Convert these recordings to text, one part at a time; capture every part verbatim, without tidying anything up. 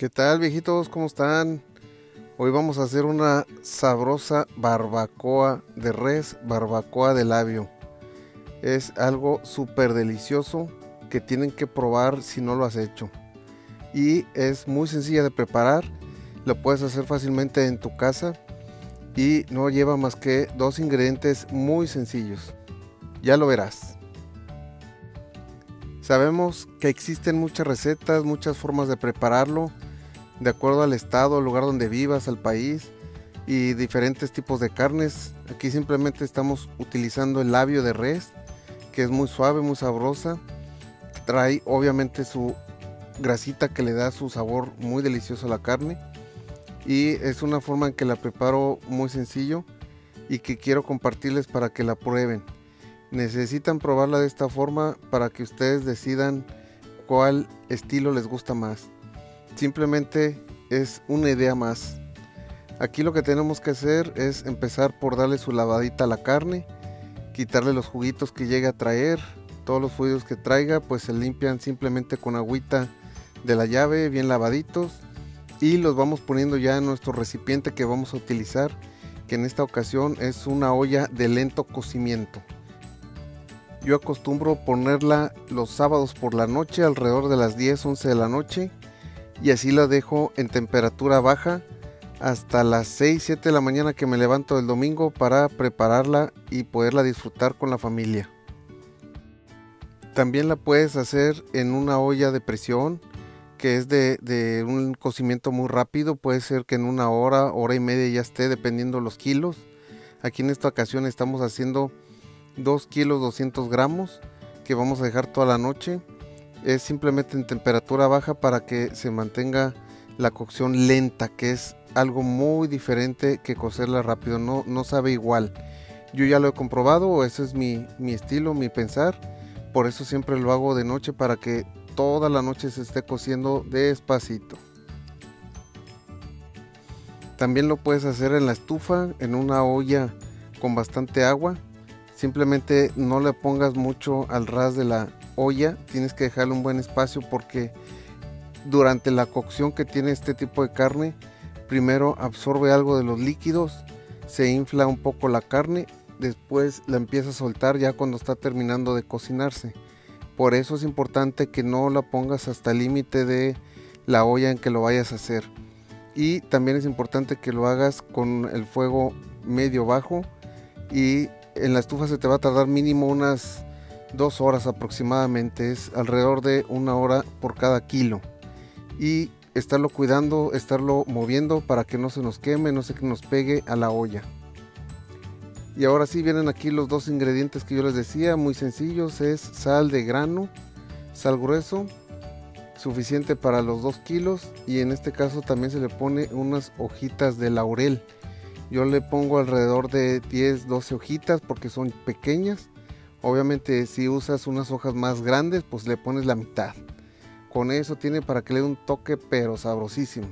¿Qué tal, viejitos? ¿Cómo están? Hoy vamos a hacer una sabrosa barbacoa de res, barbacoa de labio. Es algo súper delicioso que tienen que probar si no lo has hecho. Y es muy sencilla de preparar, lo puedes hacer fácilmente en tu casa y no lleva más que dos ingredientes muy sencillos. Ya lo verás. Sabemos que existen muchas recetas, muchas formas de prepararlo, de acuerdo al estado, al lugar donde vivas, al país y diferentes tipos de carnes. Aquí simplemente estamos utilizando el labio de res, que es muy suave, muy sabrosa. Trae obviamente su grasita que le da su sabor muy delicioso a la carne. Y es una forma en que la preparo muy sencillo y que quiero compartirles para que la prueben. Necesitan probarla de esta forma para que ustedes decidan cuál estilo les gusta más. Simplemente es una idea más. Aquí lo que tenemos que hacer es empezar por darle su lavadita a la carne, quitarle los juguitos que llegue a traer. Todos los fluidos que traiga pues se limpian simplemente con agüita de la llave, bien lavaditos, y los vamos poniendo ya en nuestro recipiente que vamos a utilizar, que en esta ocasión es una olla de lento cocimiento. Yo acostumbro ponerla los sábados por la noche, alrededor de las diez, once de la noche, y así la dejo en temperatura baja hasta las seis, siete de la mañana que me levanto el domingo para prepararla y poderla disfrutar con la familia. También la puedes hacer en una olla de presión, que es de, de un cocimiento muy rápido. Puede ser que en una hora, hora y media ya esté, dependiendo los kilos. Aquí en esta ocasión estamos haciendo dos kilos doscientos gramos, que vamos a dejar toda la noche. Es simplemente en temperatura baja para que se mantenga la cocción lenta, que es algo muy diferente que cocerla rápido. No, no sabe igual. Yo ya lo he comprobado, ese es mi, mi estilo, mi pensar. Por eso siempre lo hago de noche, para que toda la noche se esté cociendo despacito. También lo puedes hacer en la estufa, en una olla con bastante agua. Simplemente no le pongas mucho al ras de la olla, tienes que dejarle un buen espacio, porque durante la cocción que tiene este tipo de carne, primero absorbe algo de los líquidos, se infla un poco la carne, después la empieza a soltar ya cuando está terminando de cocinarse. Por eso es importante que no la pongas hasta el límite de la olla en que lo vayas a hacer. Y también es importante que lo hagas con el fuego medio bajo, y en la estufa se te va a tardar mínimo unas dos horas aproximadamente. Es alrededor de una hora por cada kilo, y estarlo cuidando, estarlo moviendo para que no se nos queme, no se nos pegue a la olla. Y ahora sí vienen aquí los dos ingredientes que yo les decía, muy sencillos. Es sal de grano, sal grueso, suficiente para los dos kilos, y en este caso también se le pone unas hojitas de laurel. Yo le pongo alrededor de diez, doce hojitas porque son pequeñas. Obviamente si usas unas hojas más grandes pues le pones la mitad. Con eso tiene para que le dé un toque pero sabrosísimo.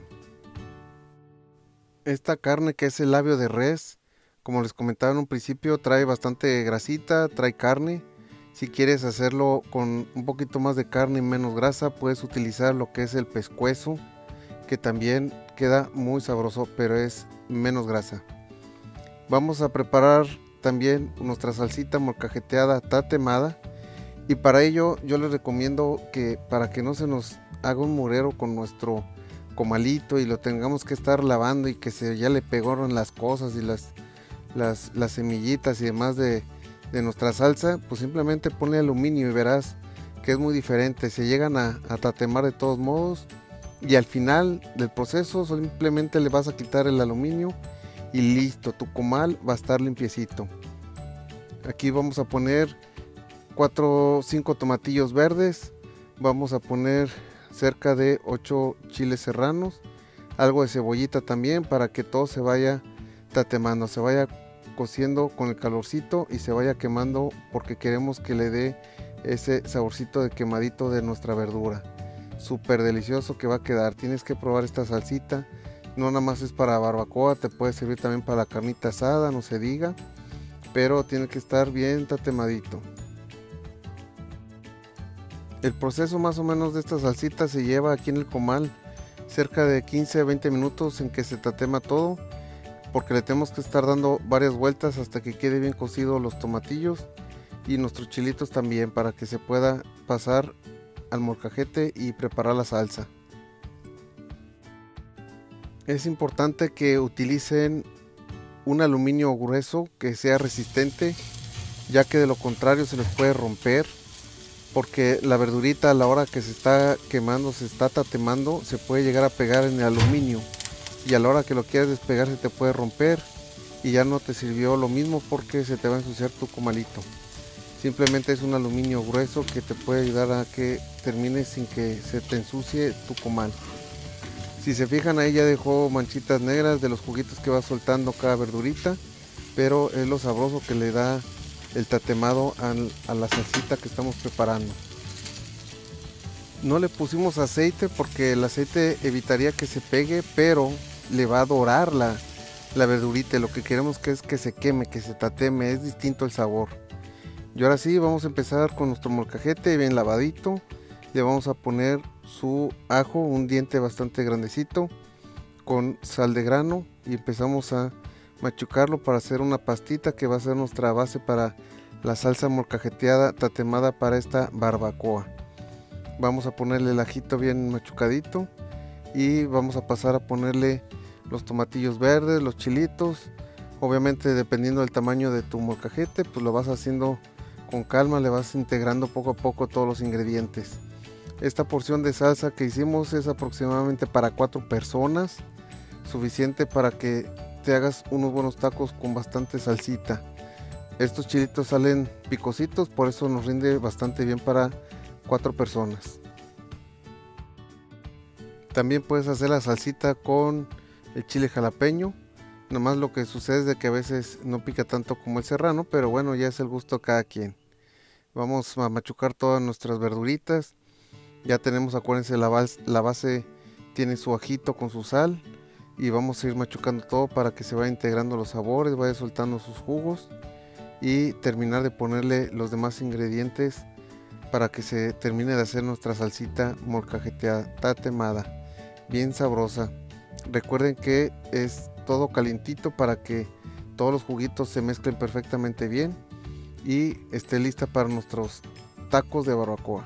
Esta carne, que es el labio de res, como les comentaba en un principio, trae bastante grasita, trae carne. Si quieres hacerlo con un poquito más de carne y menos grasa, puedes utilizar lo que es el pescuezo, que también queda muy sabroso, pero es menos grasa. Vamos a preparar también nuestra salsita molcajeteada tatemada, y para ello yo les recomiendo que, para que no se nos haga un murero con nuestro comalito y lo tengamos que estar lavando y que se ya le pegaron las cosas y las, las, las semillitas y demás de, de nuestra salsa, pues simplemente ponle aluminio y verás que es muy diferente. Se llegan a, a tatemar de todos modos, y al final del proceso simplemente le vas a quitar el aluminio y listo, tu comal va a estar limpiecito. Aquí vamos a poner cuatro o cinco tomatillos verdes, vamos a poner cerca de ocho chiles serranos, algo de cebollita también, para que todo se vaya tatemando, se vaya cociendo con el calorcito y se vaya quemando, porque queremos que le dé ese saborcito de quemadito de nuestra verdura. Súper delicioso que va a quedar. Tienes que probar esta salsita. No nada más es para barbacoa, te puede servir también para la carnita asada, no se diga, pero tiene que estar bien tatemadito. El proceso más o menos de esta salsita se lleva aquí en el comal cerca de quince a veinte minutos en que se tatema todo, porque le tenemos que estar dando varias vueltas hasta que quede bien cocido los tomatillos y nuestros chilitos también, para que se pueda pasar al molcajete y preparar la salsa. Es importante que utilicen un aluminio grueso que sea resistente, ya que de lo contrario se les puede romper, porque la verdurita a la hora que se está quemando, se está tatemando, se puede llegar a pegar en el aluminio, y a la hora que lo quieras despegar se te puede romper y ya no te sirvió lo mismo, porque se te va a ensuciar tu comalito. Simplemente es un aluminio grueso que te puede ayudar a que termines sin que se te ensucie tu comal. Si se fijan, ahí ya dejó manchitas negras de los juguitos que va soltando cada verdurita, pero es lo sabroso que le da el tatemado a la salsita que estamos preparando. No le pusimos aceite porque el aceite evitaría que se pegue, pero le va a dorar la, la verdurita. Lo que queremos que es que se queme, que se tateme, es distinto el sabor. Y ahora sí, vamos a empezar con nuestro molcajete bien lavadito. Le vamos a poner su ajo, un diente bastante grandecito, con sal de grano, y empezamos a machucarlo para hacer una pastita que va a ser nuestra base para la salsa molcajeteada tatemada para esta barbacoa. Vamos a ponerle el ajito bien machucadito y vamos a pasar a ponerle los tomatillos verdes, los chilitos. Obviamente, dependiendo del tamaño de tu molcajete, pues lo vas haciendo con calma, le vas integrando poco a poco todos los ingredientes. Esta porción de salsa que hicimos es aproximadamente para cuatro personas, suficiente para que te hagas unos buenos tacos con bastante salsita. Estos chilitos salen picositos, por eso nos rinde bastante bien para cuatro personas. También puedes hacer la salsita con el chile jalapeño. Nada más lo que sucede es de que a veces no pica tanto como el serrano, pero bueno, ya es el gusto de cada quien. Vamos a machucar todas nuestras verduritas. Ya tenemos, acuérdense, la base, la base tiene su ajito con su sal, y vamos a ir machucando todo para que se vaya integrando los sabores, vaya soltando sus jugos, y terminar de ponerle los demás ingredientes para que se termine de hacer nuestra salsita molcajeteada tatemada, bien sabrosa. Recuerden que es todo calientito para que todos los juguitos se mezclen perfectamente bien y esté lista para nuestros tacos de barbacoa.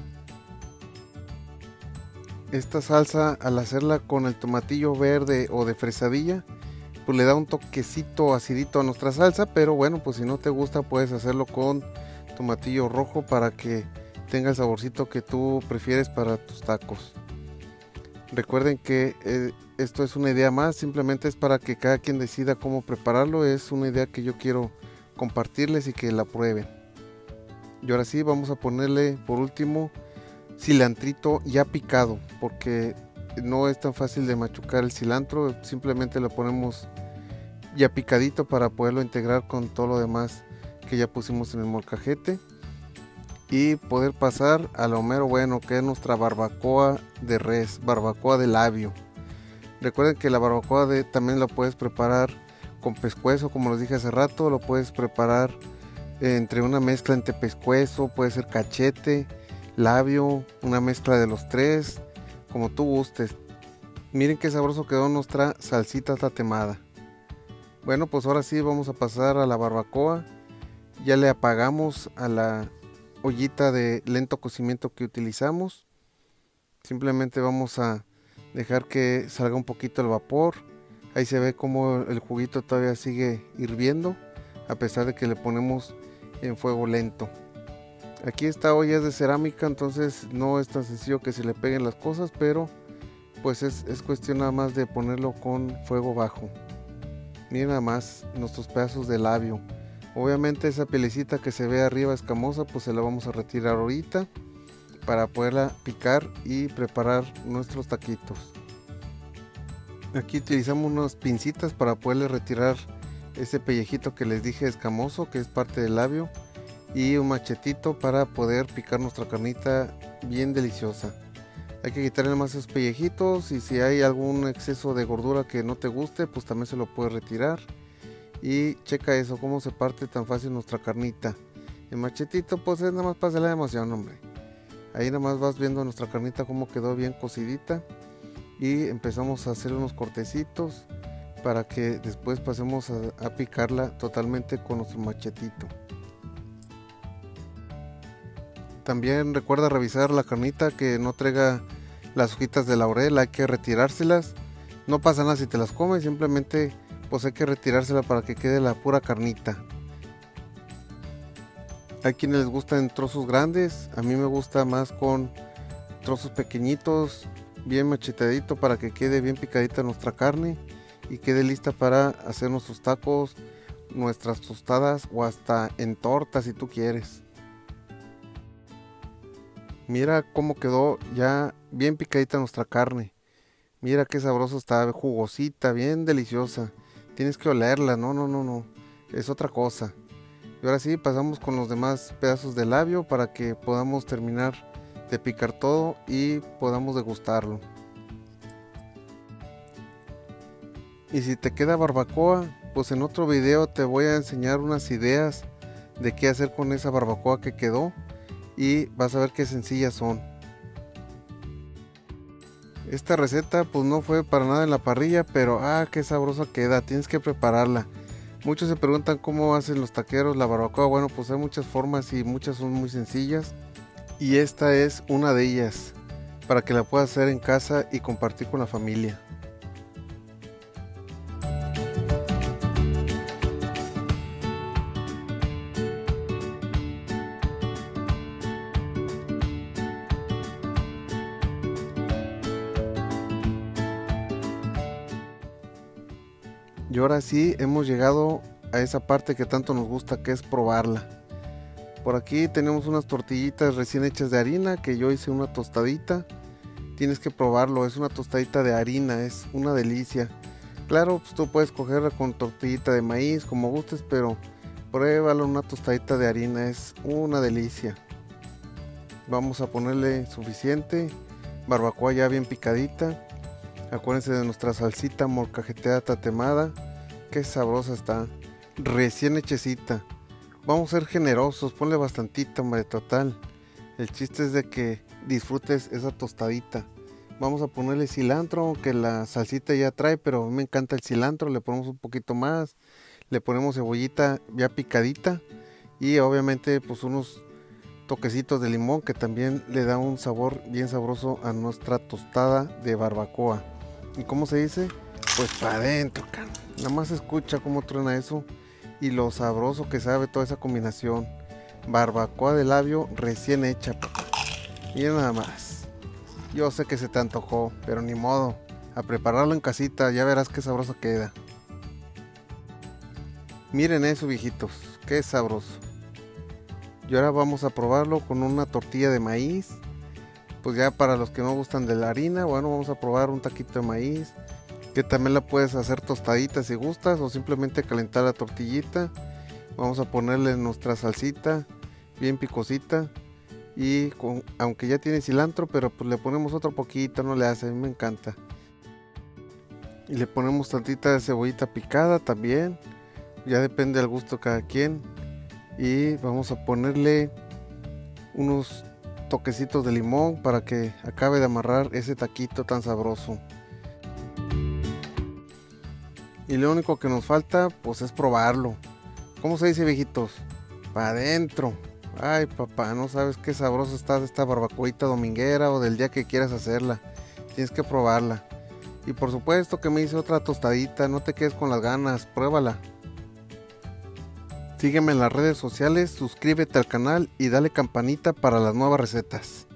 Esta salsa, al hacerla con el tomatillo verde o de fresadilla, pues le da un toquecito acidito a nuestra salsa, pero bueno, pues si no te gusta puedes hacerlo con tomatillo rojo para que tenga el saborcito que tú prefieres para tus tacos. Recuerden que eh, esto es una idea más, simplemente es para que cada quien decida cómo prepararlo. Es una idea que yo quiero compartirles y que la prueben. Y ahora sí, vamos a ponerle por último cilantrito ya picado, porque no es tan fácil de machucar el cilantro. Simplemente lo ponemos ya picadito para poderlo integrar con todo lo demás que ya pusimos en el molcajete y poder pasar a lo mero bueno, que es nuestra barbacoa de res, barbacoa de labio. Recuerden que la barbacoa de, también la puedes preparar con pescuezo, como les dije hace rato. Lo puedes preparar entre una mezcla entre pescuezo, puede ser cachete, labio, una mezcla de los tres, como tú gustes. Miren qué sabroso quedó nuestra salsita tatemada. Bueno, pues ahora sí vamos a pasar a la barbacoa. Ya le apagamos a la ollita de lento cocimiento que utilizamos. Simplemente vamos a dejar que salga un poquito el vapor. Ahí se ve como el juguito todavía sigue hirviendo, a pesar de que le ponemos en fuego lento. Aquí esta olla es de cerámica, entonces no es tan sencillo que se le peguen las cosas, pero pues es, es cuestión nada más de ponerlo con fuego bajo. Miren nada más nuestros pedazos de labio. Obviamente esa pielecita que se ve arriba escamosa, pues se la vamos a retirar ahorita para poderla picar y preparar nuestros taquitos. Aquí utilizamos unas pincitas para poderle retirar ese pellejito que les dije escamoso, que es parte del labio, y un machetito para poder picar nuestra carnita bien deliciosa. Hay que quitarle más esos pellejitos, y si hay algún exceso de gordura que no te guste, pues también se lo puedes retirar. Y checa eso, cómo se parte tan fácil nuestra carnita. El machetito pues es nada más para hacer la emoción, hombre. Ahí nada más vas viendo nuestra carnita cómo quedó bien cocidita. y empezamos a hacer unos cortecitos para que después pasemos a, a picarla totalmente con nuestro machetito. También recuerda revisar la carnita que no traiga las hojitas de laurel, hay que retirárselas. No pasa nada si te las comes, simplemente pues hay que retirársela para que quede la pura carnita. Hay quienes les gusta en trozos grandes, a mí me gusta más con trozos pequeñitos, bien machetadito para que quede bien picadita nuestra carne y quede lista para hacer nuestros tacos, nuestras tostadas o hasta en torta si tú quieres. Mira cómo quedó ya bien picadita nuestra carne. Mira qué sabroso está, jugosita, bien deliciosa. Tienes que olerla, no, no, no, no, es otra cosa. Y ahora sí, pasamos con los demás pedazos de labio para que podamos terminar de picar todo y podamos degustarlo. Y si te queda barbacoa, pues en otro video te voy a enseñar unas ideas de qué hacer con esa barbacoa que quedó y vas a ver qué sencillas son. Esta receta pues no fue para nada en la parrilla, pero ah, qué sabrosa queda, tienes que prepararla. Muchos se preguntan cómo hacen los taqueros la barbacoa. Bueno, pues hay muchas formas y muchas son muy sencillas. Y esta es una de ellas, para que la puedas hacer en casa y compartir con la familia. Y ahora sí hemos llegado a esa parte que tanto nos gusta, que es probarla. Por aquí tenemos unas tortillitas recién hechas de harina, que yo hice una tostadita. Tienes que probarlo, es una tostadita de harina, es una delicia. Claro, pues tú puedes cogerla con tortillita de maíz, como gustes, pero pruébalo, una tostadita de harina, es una delicia. Vamos a ponerle suficiente, barbacoa ya bien picadita. Acuérdense de nuestra salsita molcajeteada tatemada, que sabrosa está, recién hechecita. Vamos a ser generosos, ponle bastantita, hombre, total. El chiste es de que disfrutes esa tostadita. Vamos a ponerle cilantro, que la salsita ya trae, pero a mí me encanta el cilantro, le ponemos un poquito más. Le ponemos cebollita ya picadita y obviamente pues unos toquecitos de limón que también le da un sabor bien sabroso a nuestra tostada de barbacoa. ¿Y cómo se dice? Pues para adentro, nada más escucha cómo truena eso y lo sabroso que sabe toda esa combinación. Barbacoa de labio recién hecha, papá. Miren nada más. Yo sé que se te antojó, pero ni modo. A prepararlo en casita, ya verás qué sabroso queda. Miren eso, viejitos, qué sabroso. Y ahora vamos a probarlo con una tortilla de maíz. Pues ya para los que no gustan de la harina, bueno, vamos a probar un taquito de maíz, que también la puedes hacer tostadita si gustas, o simplemente calentar la tortillita. Vamos a ponerle nuestra salsita bien picosita y con, aunque ya tiene cilantro, pero pues le ponemos otro poquito, no le hace, a mí me encanta. Y le ponemos tantita de cebollita picada también, ya depende del gusto de cada quien. Y vamos a ponerle unos toquecitos de limón para que acabe de amarrar ese taquito tan sabroso. Y lo único que nos falta pues es probarlo. ¿Cómo se dice, viejitos? Para adentro. Ay, papá, no sabes qué sabroso está esta barbacoita dominguera o del día que quieras hacerla. Tienes que probarla. Y por supuesto que me hice otra tostadita, no te quedes con las ganas, pruébala. Sígueme en las redes sociales, suscríbete al canal y dale campanita para las nuevas recetas.